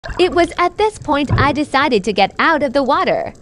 It was at this point I decided to get out of the water.